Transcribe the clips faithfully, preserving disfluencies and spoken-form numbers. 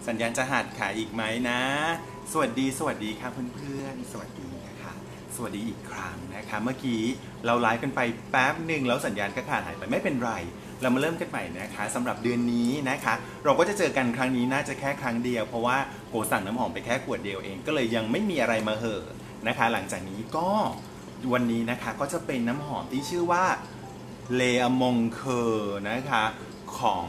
สัญญาณจะหัดขายอีกไหมนะสวัสดีสวัสดีครับเพื่อนๆสวัสดีนะคะสวัสดีอีกครั้งนะคะเมื่อกี้เราไลฟ์กันไปแป๊บหนึ่งแล้วสัญญาณก็ขาดหายไปไม่เป็นไรเรามาเริ่มกันใหม่นะคะสำหรับเดือนนี้นะคะเราก็จะเจอกันครั้งนี้น่าจะแค่ครั้งเดียวเพราะว่าโกสั่งน้ำหอมไปแค่ขวดเดียวเองก็เลยยังไม่มีอะไรมาเหอะนะคะหลังจากนี้ก็วันนี้นะคะก็จะเป็นน้ำหอมที่ชื่อว่าเลอมงเคอร์นะคะของ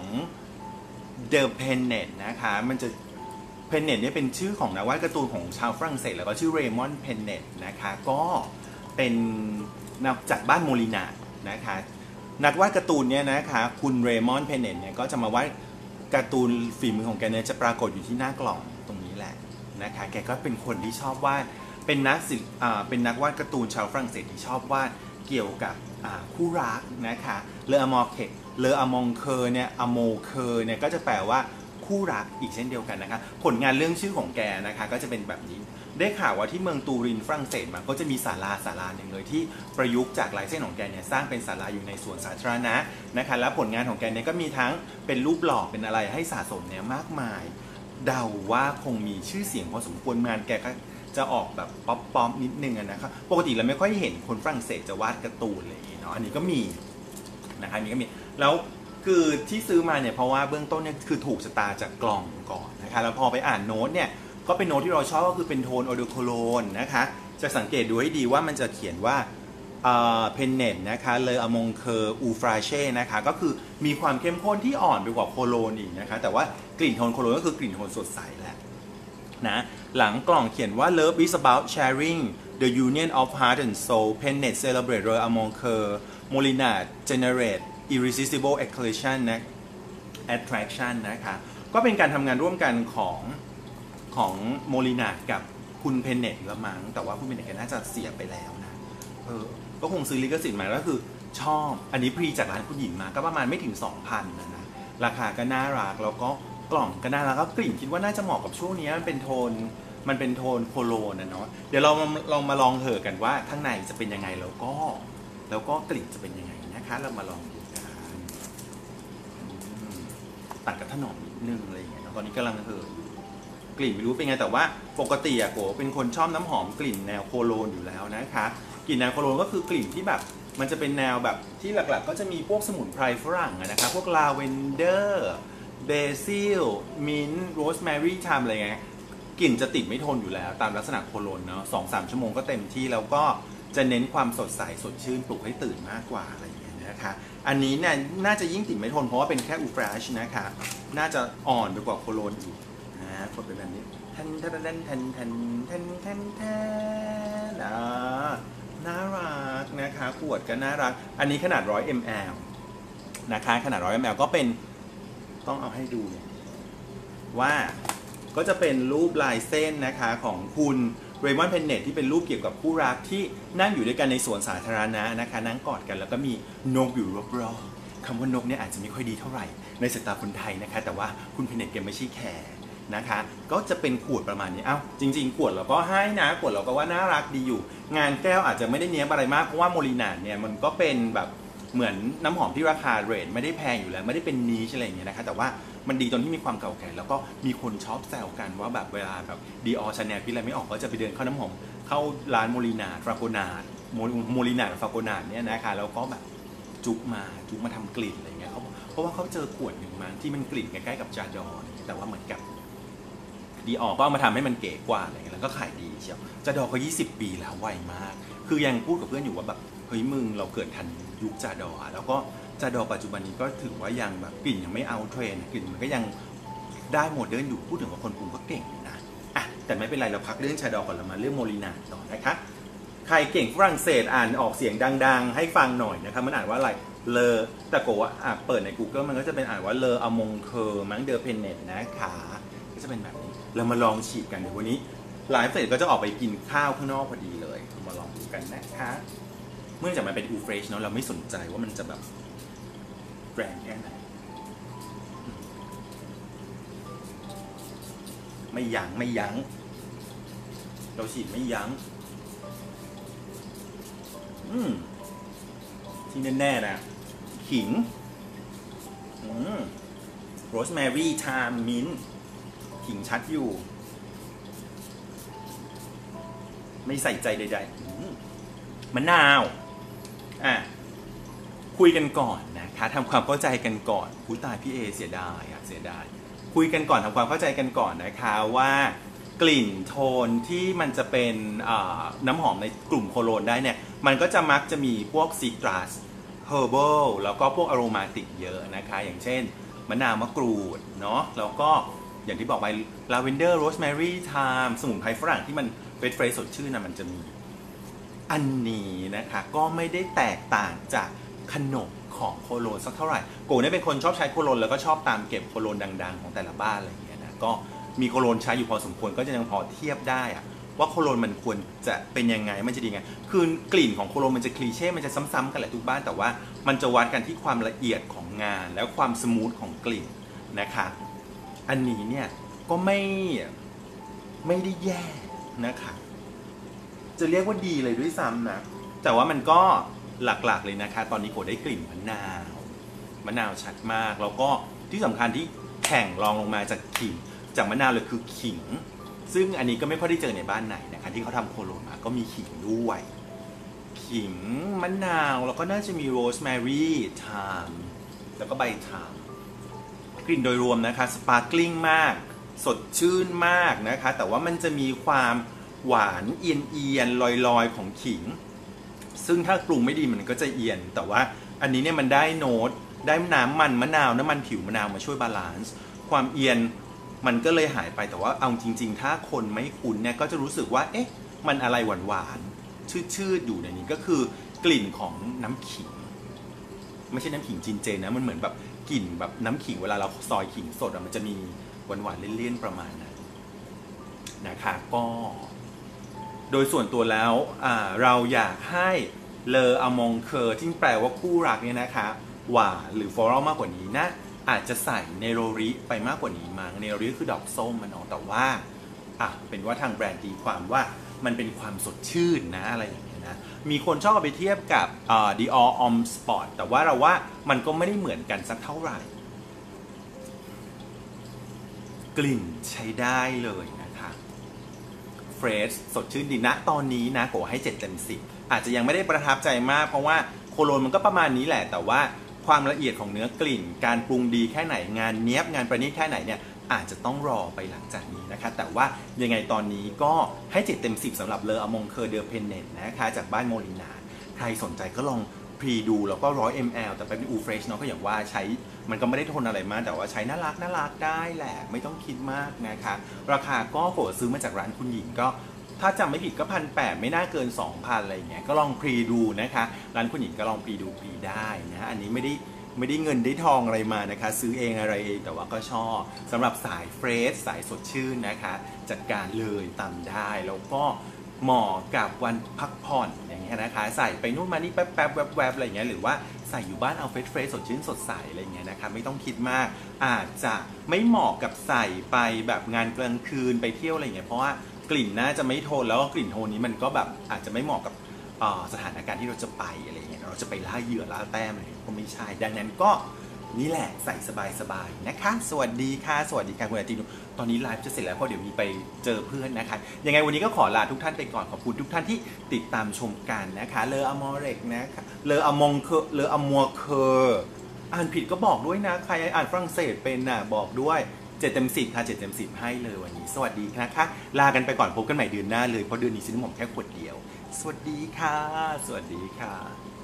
The Pennet นะคะมันจะ Pennet เนี่ยเป็นชื่อของนักวาดการ์ตูนของชาวฝรั่งเศสแล้วก็ชื่อเรมอนด์เพนเน็ตนะคะก็เป็นนักจากบ้านโมลินานะคะนักวาดการ์ตูนเนี่ยนะคะคุณเรมอนด์เพนเน็ตเนี่ยก็จะมาวาดการ์ตูนฝีมือของแกเนี่ยจะปรากฏอยู่ที่หน้ากล่องตรงนี้แหละนะคะแกก็เป็นคนที่ชอบวาดเป็นนักศิลป์อ่าเป็นนักวาดการ์ตูนชาวฝรั่งเศสที่ชอบวาดเกี่ยวกับคู่รักนะคะเลออมอร์เคเลออมองเคอร์เนี่ยอโมเคอร์เนี่ยก็จะแปลว่าคู่รักอีกเช่นเดียวกันนะคะผลงานเรื่องชื่อของแกนะคะก็จะเป็นแบบนี้ได้ข่าวว่าที่เมืองตูรินฝรั่งเศสมันก็จะมีศาลาศาลาหนึ่งเลยที่ประยุกต์จากลายเส้นของแกเนี่ยสร้างเป็นศาลาอยู่ในสวนสาธารณะนะคะแล้วผลงานของแกเนี่ยก็มีทั้งเป็นรูปหล่อเป็นอะไรให้สะสมเนี่ยมากมายเดาว่าคงมีชื่อเสียงพอสมควรงานแกก็จะออกแบบป๊อปป๊อปนิดนึงนะครับปกติเราไม่ค่อยเห็นคนฝรั่งเศสจะวาดการ์ตูนเลยเนาะอันนี้ก็มีนะคะอันนี้ก็มีแล้วคือที่ซื้อมาเนี่ยเพราะว่าเบื้องต้นเนี่ยคือถูกชะตาจากกล่องก่อนนะคะแล้วพอไปอ่านโน้ตเนี่ยก็เป็นโน้ตที่เราชอบก็คือเป็นโทนออโดโคโลนนะคะจะสังเกตดูให้ดีว่ามันจะเขียนว่าเพนเน็ตนะคะเลออมงเคอร์อูฟราเช่นะคะก็คือมีความเข้มข้นที่อ่อนไปกว่าโคโลนอีกนะคะแต่ว่ากลิ่นโทนโคโลนก็คือกลิ่นโทนสดใสแหละนะหลังกล่องเขียนว่า Love is about sharing the union of heart and soul Pennet celebrate Le Amour Molinat generate irresistible attraction นะ attraction นะคะก็เป็นการทำงานร่วมกันของของโมลินากับคุณเพนเน็ตละมั้งแต่ว่าคุณเพนเน็ตแกน่าจะเสียไปแล้วนะเออก็คงซื้อลิขสิทธิ์มาแล้วคือชอบอันนี้พรีจากร้านคุณหญิงมาก็ประมาณไม่ถึง สองพัน นะนะราคาก็น่ารักแล้วก็กล่องก็น่ารักก็กลิ่นคิดว่าน่าจะเหมาะกับช่วงนี้มันเป็นโทนมันเป็นโทนโคโลนนะเนาะเดี๋ยวเราลองมาลองเถอะกันว่าข้างในจะเป็นยังไงแล้วก็แล้วก็กลิ่นจะเป็นยังไงนะคะเรามาลองดูกันตัดกับถนอมนิดนึงอะไรอย่างเงี้ยตอนนี้กำลังเถอะกลิ่นไม่รู้เป็นไงแต่ว่าปกติอะโกเป็นคนชอบน้ำหอมกลิ่นแนวโคโลนอยู่แล้วนะคะกลิ่นแนวโคโลนก็คือกลิ่นที่แบบมันจะเป็นแนวแบบที่หลักๆก็จะมีพวกสมุนไพรฝรั่งนะคะพวกลาเวนเดอร์เบซิลมินต์โรสแมรี่ไทม์อะไรเงี้ยกลิ่นจะติดไม่ทนอยู่แล้วตามลักษณะโคโลนเนาะสองสามชั่วโมงก็เต็มที่แล้วก็จะเน้นความสดใสสดชื่นปลุกให้ตื่นมากกว่าอะไรอย่างเงี้ยนะคะอันนี้เนี่ยน่าจะยิ่งติดไม่ทนเพราะว่าเป็นแค่อูฟราชนะคะน่าจะอ่อนไปกว่าโคโลนอีกนะกดเป็นแบบนี้แทนแทนแทนแทนแทนแทนแทนแทนอ่าน่ารักนะคะขวดก็น่ารักอันนี้ขนาดหนึ่งร้อยมิลลิลิตรนะคะขนาดหนึ่งร้อยมิลลิลิตรก็เป็นต้องเอาให้ดูว่าก็จะเป็นรูปลายเส้นนะคะของคุณเรมอนด์เพนเน็ตที่เป็นรูปเกี่ยวกับคู่รักที่นั่งอยู่ด้วยกันในสวนสาธารณะนะคะนั่งกอดกันแล้วก็มีนกอยู่รอบๆคำว่านกเนี่ยอาจจะไม่ค่อยดีเท่าไหร่ในสายตาคนไทยนะคะแต่ว่าคุณเพนเน็ตแกไม่ใช่แคร์นะคะก็จะเป็นขวดประมาณนี้เอ้าจริงๆขวดเราก็ให้นะขวดเราก็ว่าน่ารักดีอยู่งานแก้วอาจจะไม่ได้เนี้ยอะไรมากเพราะว่าโมลินาเนี่ยมันก็เป็นแบบเหมือนน้ำหอมที่ราคาเรทไม่ได้แพงอยู่แล้วไม่ได้เป็นนิชอะไรอย่างเงี้ยนะคะแต่ว่ามันดีตอนที่มีความเก่าแก่แล้วก็มีคนชอบแซวกันว่าแบบเวลาแบบดีออชาแนลพี่อะไรไม่ออกก็จะไปเดินเข้าน้ำหอมเข้าร้านโมลินาฟราโกนาดโมลินาฟราโกนาดเนี่ยนะคะแล้วก็แบบจุกมาจุกมาทำกลิ่นอะไรเงี้ยเขาเพราะว่าเขาเจอขวดหนึ่งมาที่มันกลิ่นใกล้ๆกับจาดอแต่ว่าเหมือนกับดีออก็เอามาทำให้มันเก๋กว่าอะไรเงี้ยแล้วก็ขายดีเชียวจาดอเขายี่สิบปีแล้วไวมากคือยังพูดกับเพื่อนอยู่ว่าแบบเฮ้ยมึงเราเกิดทันยุคจาดอแล้วก็จาดอปัจจุบันนี้ก็ถือว่ายังแบบกลิ่นยังไม่เอาเทรนกลิ่นมันก็ยังได้โมเดิร์นอยู่พูดถึงว่าคนปรุงก็เก่งนะอ่ะแต่ไม่เป็นไรเราพักเรื่องจาดอก่อนเรามาเรื่องโมลินาต่อนะคะใครเก่งฝรั่งเศสอ่านออกเสียงดังๆให้ฟังหน่อยนะครับมันอ่านว่าอะไรเลอแต่โกว่าอ่ะเปิดใน Google มันก็จะเป็นอ่านว่าเลออมงเคอร์มั้งเดอเพนเน็ตนะคะก็จะเป็นแบบนี้เรามาลองฉีดกันเดี๋ยววันนี้ไลฟ์เสร็จก็จะออกไปกินข้าวข้างนอกพอดีเลยมาลองดูกันนะคะเมื่อจากมันเป็นอูเฟรชเนาะเราไม่สนใจว่ามันจะแบบแรงแค่ไหนไม่ยั้งไม่ยั้งเราฉีดไม่ยั้งอืมที่แน่ๆนะขิงอืมโรสแมรี่ไทม์มิ้นท์ขขิงชัดอยู่ไม่ใส่ใจใดๆมะนาวอ่ะคุยกันก่อนนะคะทำความเข้าใจกันก่อนผู้ตายพี่เอเสียดายอ่ะเสียดายคุยกันก่อนทำความเข้าใจกันก่อนนะคะว่ากลิ่นโทนที่มันจะเป็นน้ำหอมในกลุ่มโคโลนได้เนี่ยมันก็จะมักจะมีพวกซิตรัสเฮอร์เบิลแล้วก็พวกอโรมาติกเยอะนะคะอย่างเช่นมะนาวมะกรูดเนาะแล้วก็อย่างที่บอกไปลาเวนเดอร์โรสแมรี่ไทม์สมุนไพรฝรั่งที่มันเฟรชเฟรชสดชื่นนะมันจะมีอันนี้นะคะก็ไม่ได้แตกต่างจากขนมของโคโลนสักเท่าไหร่โกเนี่ยเป็นคนชอบใช้โคโลนแล้วก็ชอบตามเก็บโคโลนดังๆของแต่ละบ้านอะไรอย่างเงี้ยนะก็มีโคโลนใช้อยู่พอสมควรก็จะยังพอเทียบได้อะว่าโคโลนมันควรจะเป็นยังไงมันจะดีไงคือกลิ่นของโคโลนมันจะคลีเช่มันจะซ้ำๆกันแหละทุกบ้านแต่ว่ามันจะวัดกันที่ความละเอียดของงานแล้วความสมูทของกลิ่นนะคะอันนี้เนี่ยก็ไม่ไม่ได้แย่นะคะจะเรียกว่าดีเลยด้วยซ้ำนะแต่ว่ามันก็หลักๆเลยนะคะตอนนี้โกได้กลิ่นมะนาวมะนาวชัดมากแล้วก็ที่สำคัญที่แข่งรองลงมาจากขิงจากมะนาวเลยคือขิงซึ่งอันนี้ก็ไม่ค่อยได้เจอในบ้านไหนนะคะที่เขาทำโคโลนมาก็มีขิงด้วยขิงมะนาวแล้วก็น่าจะมีโรสแมรี่ไทม์แล้วก็ใบไทม์กลิ่นโดยรวมนะคะสปาร์คลิ่งมากสดชื่นมากนะคะแต่ว่ามันจะมีความหวานเอียนเอียนลอยลอยของขิงซึ่งถ้าปรุงไม่ดีมันก็จะเอียนแต่ว่าอันนี้เนี่ยมันได้โน้ตได้น้ำมันมะนาวน้ำมันผิวมะนาวมาช่วยบาลานซ์ความเอียนมันก็เลยหายไปแต่ว่าเอาจริงๆถ้าคนไม่คุ้นเนี่ยก็จะรู้สึกว่าเอ๊ะมันอะไรหวานๆชืดๆอยู่ในนี้ก็คือกลิ่นของน้ำขิงไม่ใช่น้ำขิงจีนเจนนะมันเหมือนแบบกลิ่นแบบน้ำขิงเวลาเราซอยขิงสดมันจะมีหวานๆเลี่ยนๆประมาณนั้นนะคะก็โดยส่วนตัวแล้วเราอยากให้เลออมองเคอร์ที่แปลว่าคู่รักเนี่ยนะคะหวานหรือฟลอรัลมากกว่านี้นะอาจจะใส่เนโรริไปมากกว่านี้มั้งเนโรริคือดอกส้มมันเนาะแต่ว่าอ่ะเป็นว่าทางแบรนด์ตีความว่ามันเป็นความสดชื่นนะอะไรอย่างเงี้ยนะมีคนชอบเอาไปเทียบกับอ่า Dior Homme Sport แต่ว่าเราว่ามันก็ไม่ได้เหมือนกันสักเท่าไหร่กลิ่นใช้ได้เลยนะคะเฟรชสดชื่นดีนะตอนนี้นะโกให้เจ็ดเต็มสิบอาจจะยังไม่ได้ประทับใจมากเพราะว่าโคโลนมันก็ประมาณนี้แหละแต่ว่าความละเอียดของเนื้อกลิ่นการปรุงดีแค่ไหนงานเนี้ยบงานประณีตแค่ไหนเนี่ยอาจจะต้องรอไปหลังจากนี้นะคะแต่ว่ายังไงตอนนี้ก็ให้เจ็ดเต็มสิบสำหรับเลออมงเคอร์เดอเพนเนตนะคะจากบ้านโมลินาใครสนใจก็ลองพรีดูแล้วก็หนึ่งร้อยมิลลิลิตรแต่เป็นอูเฟรชเนาะก็อย่างว่าใช้มันก็ไม่ได้ทนอะไรมากแต่ว่าใช้น่ารักน่ารักได้แหละไม่ต้องคิดมากนะคะราคาก็โกซื้อมาจากร้านคุณหญิงก็ถ้าจำไม่ผิดก็พันแปดไม่น่าเกิน สองพัน อะไรอย่างเงี้ยก็ลองพรีดูนะคะร้านคุณหญิงก็ลองพรีดูพรีได้นะอันนี้ไม่ได้ไม่ได้เงินได้ทองอะไรมานะคะซื้อเองอะไรเองแต่ว่าก็ชอบสำหรับสายเฟรชสายสดชื่นนะคะจัดการเลยตามได้แล้วก็เหมาะกับวันพักผ่อนอย่างเงี้ยนะคะใส่ไปนู่นมานี่แป๊บแป๊บแวบแวบอะไรอย่างเงี้ยหรือว่าใส่อยู่บ้านเอาเฟรชเฟรชสดชื่นสดใสอะไรอย่างเงี้ยนะคะไม่ต้องคิดมากอาจจะไม่เหมาะกับใส่ไปแบบงานกลางคืนไปเที่ยวอะไรอย่างเงี้ยเพราะว่ากลิ่นน่าจะไม่โทนแล้วก็กลิ่นโทนนี้มันก็แบบอาจจะไม่เหมาะกับสถานการณ์ที่เราจะไปอะไรเงี้ยเราจะไปล่าเหยื่อล่าแต้มอะไรก็ไม่ใช่ดังนั้นก็นี่แหละใส่สบายๆนะคะสวัสดีค่ะสวัสดีค่ะคุณอาทิตย์ตอนนี้ไลฟ์จะเสร็จแล้วเพราะเดี๋ยวมีไปเจอเพื่อนนะคะยังไงวันนี้ก็ขอลาทุกท่านไปก่อนขอบคุณทุกท่านที่ติดตามชมกันนะคะเลออมอเรกนะคะเลออมงเคอเลออมัวเคออ่านผิดก็บอกด้วยนะใครอ่านฝรั่งเศสเป็นน่ะบอกด้วยเจ็ดเต็มสิบค่ะเจ็ดเต็มสิบให้เลยวันนี้สวัสดีนะคะลากันไปก่อนพบกันใหม่เดือนหน้าเลยเพราะเดือนนี้ซื้อหม่อมแค่ขวดเดียวสวัสดีค่ะสวัสดีค่ะ